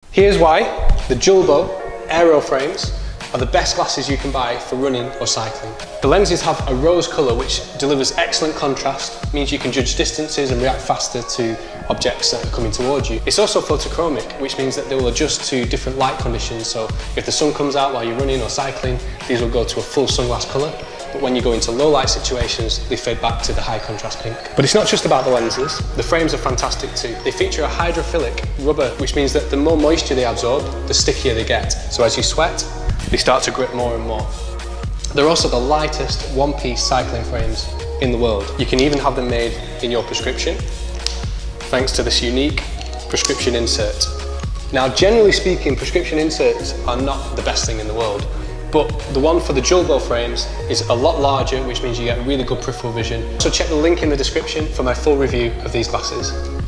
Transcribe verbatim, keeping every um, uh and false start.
Here's why the Julbo Aero frames are the best glasses you can buy for running or cycling. The lenses have a rose colour which delivers excellent contrast, means you can judge distances and react faster to objects that are coming towards you. It's also photochromic, which means that they will adjust to different light conditions. So if the sun comes out while you're running or cycling, these will go to a full sunglass colour. But when you go into low light situations, they fade back to the high contrast pink. But it's not just about the lenses. The frames are fantastic too. They feature a hydrophilic rubber, which means that the more moisture they absorb, the stickier they get. So as you sweat, they start to grip more and more. They're also the lightest one-piece cycling frames in the world. You can even have them made in your prescription, thanks to this unique prescription insert. Now, generally speaking, prescription inserts are not the best thing in the world, but the one for the Julbo frames is a lot larger, which means you get really good peripheral vision. So check the link in the description for my full review of these glasses.